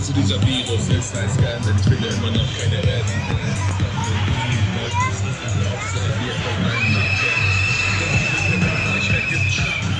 du, dieser Virus ist, weiß gar nicht, ich bin ja immer noch keine Rettung. Ich werde jetzt starten.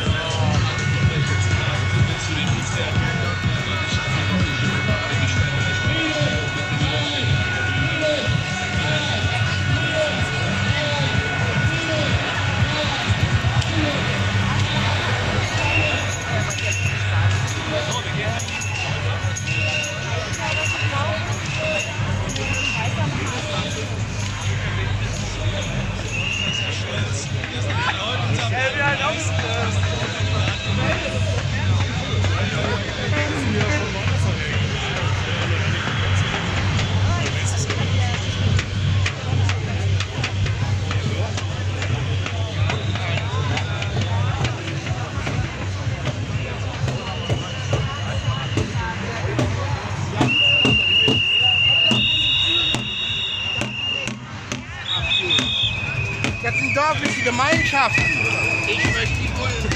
Das sind dörfliche Gemeinschaften. Ich möchte die Bullen.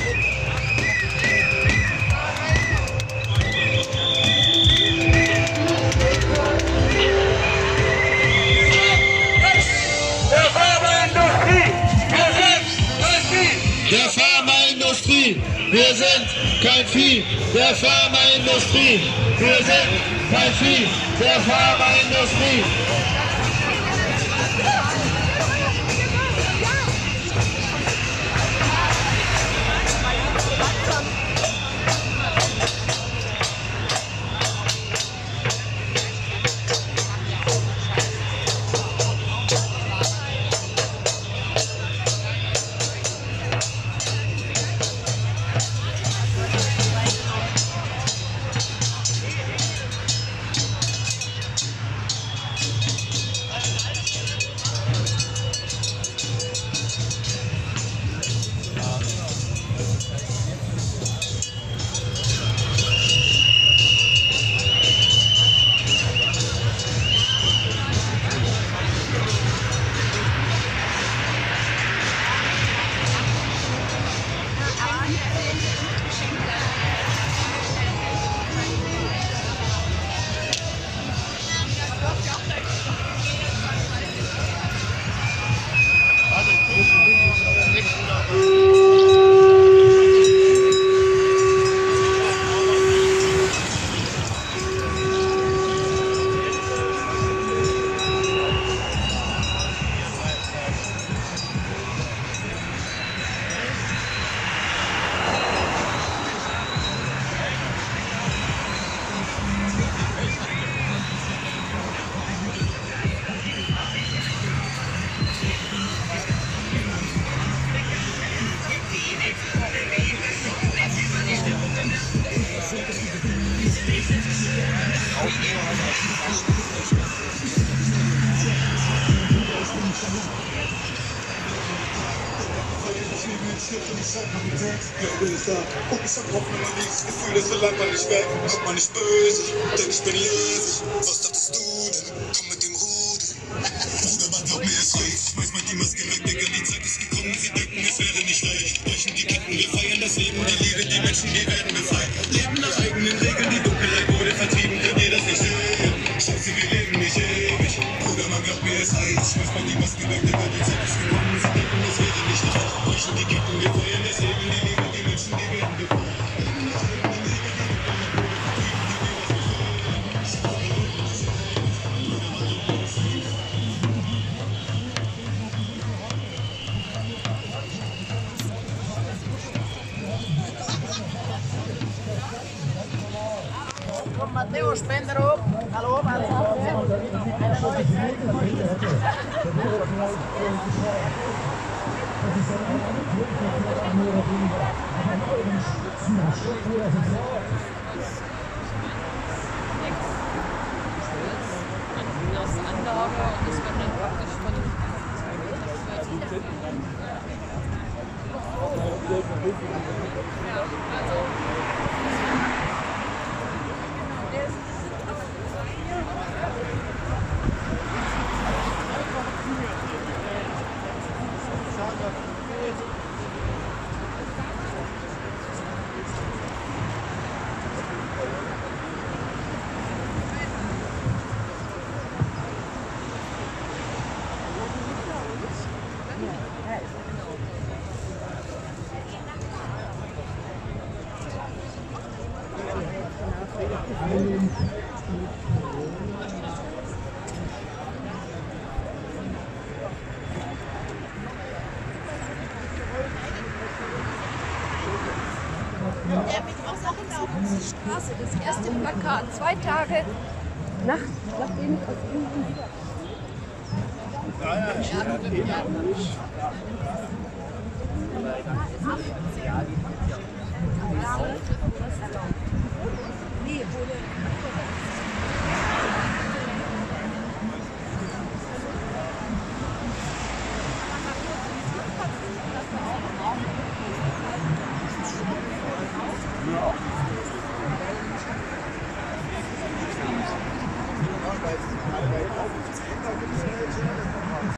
Der Pharmaindustrie, wir sind kein Vieh. Der Pharmaindustrie, wir sind kein Vieh. Der Pharmaindustrie. Und ich hab Hoffnung an dieses Gefühl, das verlangt man nicht weg. Guck mal nicht böse, denn ich bin jösig. Was dachtest du denn? Komm mit dem Rudel. Bruder, man glaubt mir, es reicht. Schmeiß mal die Maske weg, Digga, die Zeit ist gekommen. Sie denken, es wäre nicht leicht. Brechen die Ketten, wir feiern das Leben, die Liebe, die Menschen, die werden befreit. Leben nach eigenen Regeln, die Dunkelheit wurde vertrieben. Könnt ihr das nicht sehen? Scheiße, wir leben nicht ewig. Bruder, man glaubt mir, es reicht. Schmeiß mal die Maske weg, Digga, die Zeit ist gekommen. Sie denken, es wäre nicht leicht. Brechen die Ketten, wir feiern das Leben, die Liebe, die Menschen, die werden befreit. Matteo Spendero, hallo, Der mit Straße, das erste Plakat, 2 Tage nachdem ich aus Indien wieder.